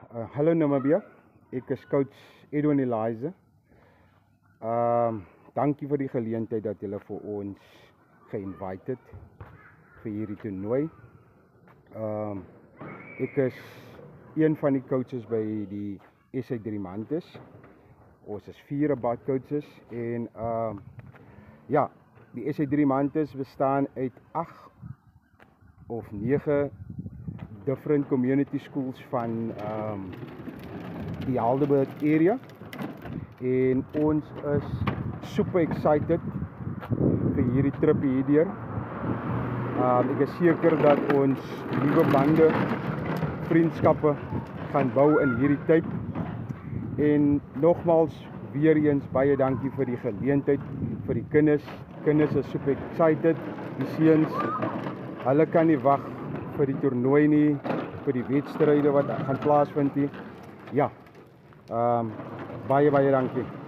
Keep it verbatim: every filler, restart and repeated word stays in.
Uh, hallo Namibia, ek is coach Edwin. Um, dankie vir die geleentheid dat julle vir ons ge-invite het vir hierdie toernooi. Um, ek is een van die coaches by die S A DREAM Hunters. Ons is vier bad coaches en um, ja, die S A DREAM Hunters bestaan uit agt of nege different community schools van um, die Helderberg area, en ons is super excited vir hierdie trip hierdeur. Um, ek is seker dat ons nuwe bande, vriendskappe gaan bou in hierdie tyd. En nogmaals weer eens baie dankie vir die geleentheid vir die kinders. Kinders is super excited. Die seuns, hulle kan nie wag vir die toernooi nie, vir die wedstryde wat gaan plaasvind nie. Ja, um, baie baie dankie.